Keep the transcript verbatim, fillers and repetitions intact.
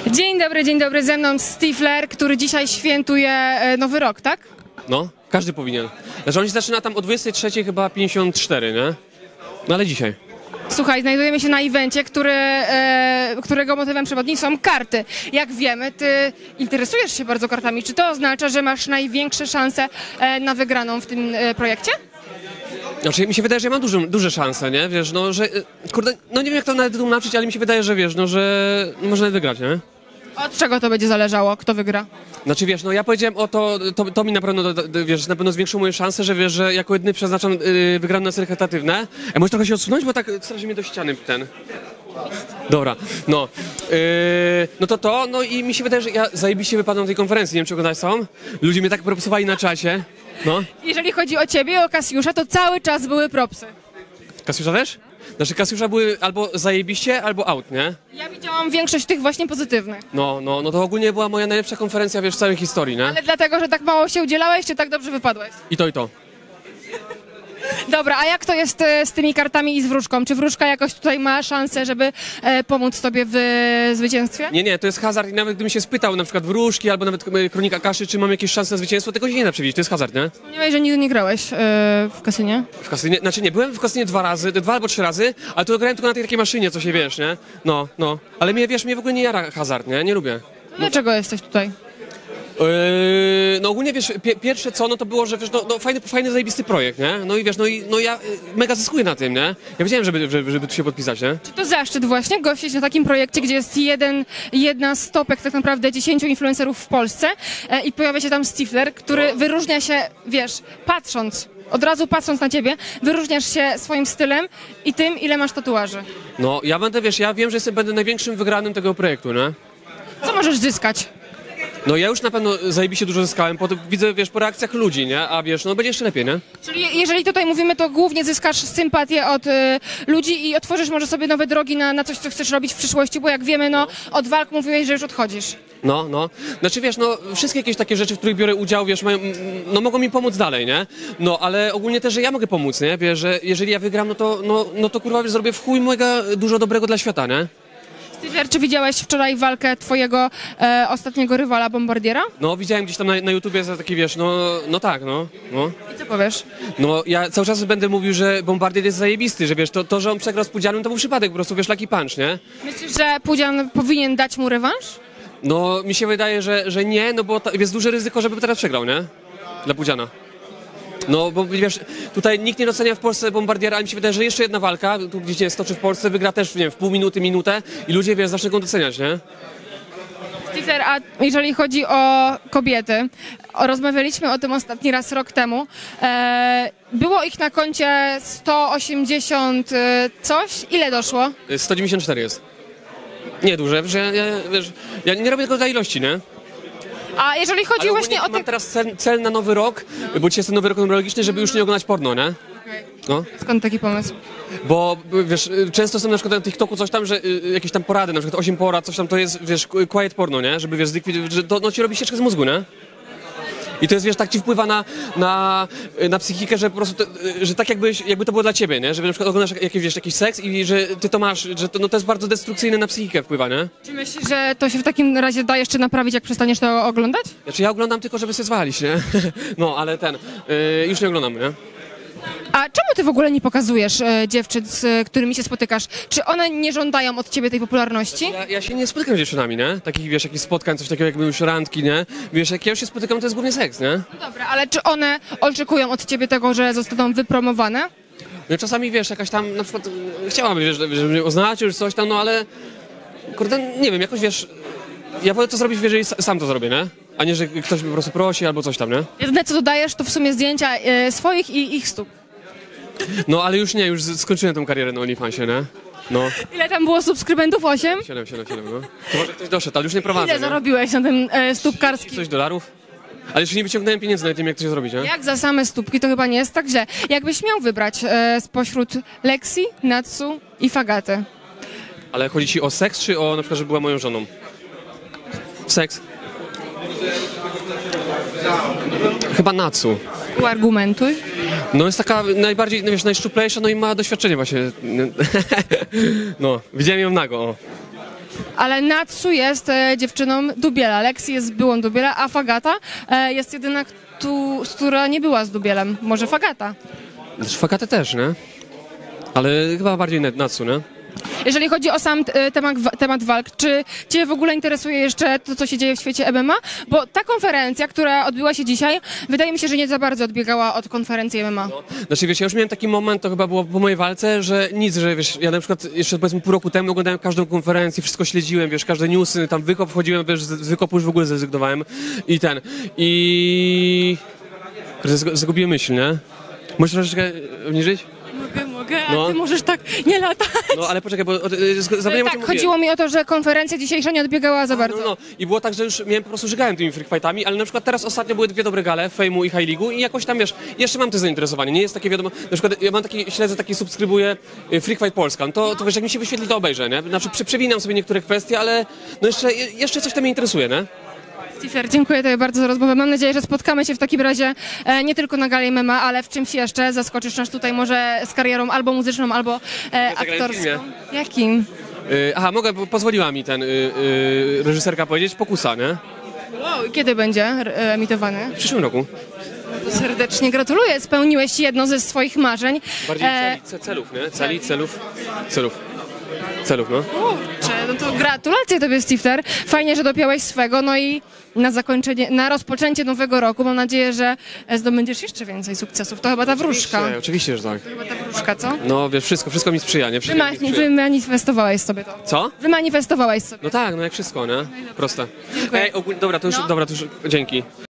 Dzień dobry, dzień dobry, ze mną Stifler, który dzisiaj świętuje e, Nowy Rok, tak? No, każdy powinien. Znaczy on się zaczyna tam o dwudziestej trzeciej chyba pięćdziesiąt cztery, nie? No ale dzisiaj. Słuchaj, znajdujemy się na evencie, który, e, którego motywem przewodnim są karty. Jak wiemy, ty interesujesz się bardzo kartami. Czy to oznacza, że masz największe szanse e, na wygraną w tym e, projekcie? Znaczy mi się wydaje, że ja mam duże, duże szanse, nie? Wiesz, no, że... Kurde, no nie wiem jak to nawet tłumaczyć, ale mi się wydaje, że wiesz, no, że można wygrać, nie? Od czego to będzie zależało? Kto wygra? Znaczy wiesz, no ja powiedziałem o to, to, to mi na pewno, wiesz, na pewno zwiększyło moje szanse, że wiesz, że jako jedyny przeznaczam yy, wygraną na cele charytatywne. E, możesz trochę się odsunąć, bo tak straszy mnie do ściany ten. Dobra, no. Yy, no to to, no i mi się wydaje, że ja zajebiście wypadłem na tej konferencji, nie wiem czy oglądałeś są. Ludzie mnie tak propsowali na czacie, no. Jeżeli chodzi o ciebie i o Kasiusza, to cały czas były propsy. Kasiusza też? Znaczy Kasiusza były albo zajebiście, albo out, nie? Ja widziałam większość tych właśnie pozytywnych. No, no, no to ogólnie była moja najlepsza konferencja, wiesz, w całej historii, nie? Ale dlatego, że tak mało się udzielałeś, czy tak dobrze wypadłeś? I to, i to. Dobra, a jak to jest e, z tymi kartami i z wróżką? Czy wróżka jakoś tutaj ma szansę, żeby e, pomóc tobie w e, zwycięstwie? Nie, nie, to jest hazard i nawet gdybym się spytał na przykład wróżki albo nawet e, kronika Kaszy, czy mam jakieś szanse na zwycięstwo, tego się nie da przewidzieć, to jest hazard, nie? Wspomniałeś, że nigdy nie grałeś e, w kasynie? W kasynie, znaczy nie, byłem w kasynie dwa razy, dwa albo trzy razy, ale to grałem tylko na tej takiej maszynie, co się wiesz, nie? No, no, ale mnie, wiesz, mnie w ogóle nie jara hazard, nie? Nie lubię. Dlaczego jesteś tutaj? Yy, no ogólnie wiesz, pie, pierwsze co, no to było, że wiesz, no, no fajny, fajny, zajebisty projekt, nie? No i wiesz, no i no ja y, mega zyskuję na tym, nie? Ja wiedziałem, żeby, żeby, żeby tu się podpisać, nie? Czy to zaszczyt właśnie gościć na takim projekcie, gdzie jest jeden, jedna z topek tak naprawdę dziesięciu influencerów w Polsce e, i pojawia się tam Stifler, który wyróżnia się, wiesz, patrząc, od razu patrząc na ciebie, wyróżniasz się swoim stylem i tym, ile masz tatuaży. No ja będę, wiesz, ja wiem, że jestem, będę największym wygranym tego projektu, nie? Co możesz zyskać? No ja już na pewno zajebiście dużo zyskałem, po, widzę, wiesz, po reakcjach ludzi, nie? A wiesz, no będzie jeszcze lepiej, nie? Czyli jeżeli tutaj mówimy, to głównie zyskasz sympatię od y, ludzi i otworzysz może sobie nowe drogi na, na coś, co chcesz robić w przyszłości, bo jak wiemy, no od walk mówiłeś, że już odchodzisz. No, no. Znaczy wiesz, no wszystkie jakieś takie rzeczy, w których biorę udział, wiesz, mają, no mogą mi pomóc dalej, nie? No, ale ogólnie też, że ja mogę pomóc, nie? Wiesz, że jeżeli ja wygram, no to, no, no to kurwa, wiesz, zrobię w chuj mega dużo dobrego dla świata, nie? Stifler, czy widziałeś wczoraj walkę twojego e, ostatniego rywala, Bombardiera? No, widziałem gdzieś tam na, na YouTubie za taki, wiesz, no, no tak, no, no. I co powiesz? No, ja cały czas będę mówił, że Bombardier jest zajebisty, że wiesz, to, to że on przegrał z Pudzianem, to był przypadek, po prostu, wiesz, lucky punch, nie? Myślisz, że Pudzian powinien dać mu rewanż? No, mi się wydaje, że, że nie, no bo ta, jest duże ryzyko, żeby teraz przegrał, nie? Dla Pudziana. No, bo wiesz, tutaj nikt nie docenia w Polsce Bombardiera, ale mi się wydaje, że jeszcze jedna walka, tu gdzieś się stoczy w Polsce, wygra też, nie wiem, w pół minuty, minutę i ludzie, wiesz, zaczną go doceniać, nie? Stifler, a jeżeli chodzi o kobiety, o, rozmawialiśmy o tym ostatni raz rok temu. E, było ich na koncie sto osiemdziesiąt e, coś. Ile doszło? sto dziewięćdziesiąt cztery jest. Nie duże, wiesz, ja, ja, wiesz, ja nie robię tego dla ilości, nie? A jeżeli chodzi Ale właśnie o mam te... teraz cel, cel na nowy rok, bo dzisiaj jest ten nowy rok numerologiczny, żeby już nie oglądać porno, nie? No. Skąd taki pomysł? Bo wiesz, często są na przykład na TikToku coś tam, że y, jakieś tam porady, na przykład osiem porad, coś tam to jest, wiesz, quiet porno, nie? Żeby wiesz, zlikwidować, że to no, ci robi ścieżkę z mózgu, nie? I to jest, wiesz, tak ci wpływa na, na, na psychikę, że po prostu, to, że tak jakbyś, jakby to było dla ciebie, nie? Że na przykład oglądasz jakiś, wiesz, jakiś seks i że ty to masz, że to, no, to jest bardzo destrukcyjne na psychikę wpływa, nie? Czy myślisz, że to się w takim razie da jeszcze naprawić, jak przestaniesz to oglądać? Znaczy ja oglądam tylko, żeby się zwalić, nie? No, ale ten, yy, już nie oglądam, nie? A czemu ty w ogóle nie pokazujesz e, dziewczyn, z którymi się spotykasz? Czy one nie żądają od ciebie tej popularności? Ja, ja się nie spotykam z dziewczynami, nie? Takich, wiesz, jakichś spotkań, coś takiego jakby już randki, nie? Wiesz, jak ja już się spotykam, to jest głównie seks, nie? Dobra, ale czy one oczekują od ciebie tego, że zostaną wypromowane? No czasami, wiesz, jakaś tam, na przykład, e, chciałaby, wiesz, żeby mnie oznaczył, czy coś tam, no ale, kurde, nie wiem, jakoś, wiesz, ja wolę to zrobić, jeżeli sam to zrobię, nie? A nie, że ktoś mnie po prostu prosi albo coś tam, nie? Jedyne, co dodajesz, to w sumie zdjęcia e, swoich i ich stóp. No, ale już nie, już z- skończyłem tą karierę na OnlyFansie, nie? No, Ile tam było subskrybentów? Osiem? siedem, siedem, siedem, no. To może ktoś doszedł, ale już nie prowadzę, Ile nie? zarobiłeś na tym e, stópkarskim? Coś dolarów? Ale jeszcze nie wyciągnąłem pieniędzy na tym, jak to się zrobić, nie? Jak za same stópki, to chyba nie jest tak źle. Jakbyś miał wybrać e, spośród Lexi, Natsu i Fagaty? Ale chodzi ci o seks, czy o na przykład, że była moją żoną? Seks. Chyba Natsu. Uargumentuj. No jest taka najbardziej, no wiesz, najszczuplejsza, no i ma doświadczenie właśnie. No, widziałem ją nago, o. Ale Natsu jest e, dziewczyną Dubiela, Lexi jest byłą Dubiela, a Fagata e, jest jedyna, ktu, która nie była z Dubielem. Może Fagata. Znaczy Fagatę też, nie? Ale chyba bardziej Natsu, nie? Jeżeli chodzi o sam e, temat, wa- temat walk, czy Cię w ogóle interesuje jeszcze to, co się dzieje w świecie M M A? Bo ta konferencja, która odbyła się dzisiaj, wydaje mi się, że nie za bardzo odbiegała od konferencji M M A. Znaczy wiesz, ja już miałem taki moment, to chyba było po mojej walce, że nic, że wiesz, ja na przykład jeszcze powiedzmy pół roku temu oglądałem każdą konferencję, wszystko śledziłem, wiesz, każde newsy, tam wykop wchodziłem, wiesz, z z wykopu już w ogóle zrezygnowałem i ten, i... Zg- Zgubiłem myśl, nie? Możesz troszeczkę nie żyć? Mogę, mogę, a No. Ty możesz tak nie latać. No ale poczekaj, bo y, zapomniałem, o czym Tak, mówiłem. chodziło mi o to, że konferencja dzisiejsza nie odbiegała za bardzo. No, no. I było tak, że już miałem po prostu żygałem tymi freak fightami, ale na przykład teraz ostatnio były dwie dobre gale, Fejmu i High League'u i jakoś tam, wiesz, jeszcze mam to zainteresowanie, nie jest takie wiadomo, na przykład ja mam taki, śledzę taki, subskrybuję y, Freak Fight Polska, no to, to wiesz, jak mi się wyświetli, to obejrzę, nie? Znaczy prze, przewinam sobie niektóre kwestie, ale no jeszcze, jeszcze coś tam mnie interesuje, nie? Stifler, dziękuję Tobie bardzo za rozmowę. Mam nadzieję, że spotkamy się w takim razie e, nie tylko na gali M M A, ale w czymś jeszcze. Zaskoczysz nas tutaj może z karierą albo muzyczną, albo e, zagrałem w filmie. aktorską. Jakim? Y, aha, mogę, bo pozwoliła mi ten y, y, reżyserka powiedzieć, Pokusa, nie? Wow, i kiedy będzie e, emitowany? W przyszłym roku. To serdecznie gratuluję. Spełniłeś jedno ze swoich marzeń. Bardziej E, celi, ce, celów, nie? Celi, celów, celów. Celów, no. Kurczę, no to gratulacje Tobie, Stifler. Fajnie, że dopiąłeś swego, no i na zakończenie, na rozpoczęcie nowego roku mam nadzieję, że e, zdobędziesz jeszcze więcej sukcesów. To chyba ta wróżka. Oczywiście, oczywiście, że tak. Chyba ta wróżka, co? No wiesz, wszystko, wszystko mi sprzyja, nie? Wszystko mi Wymani- sprzyja. wymanifestowałeś sobie to. Co? Wymanifestowałeś sobie. No tak, no jak wszystko, nie? Proste. Dziękuję. Ej, ogólnie, dobra, to już, No. dobra, to już, dzięki.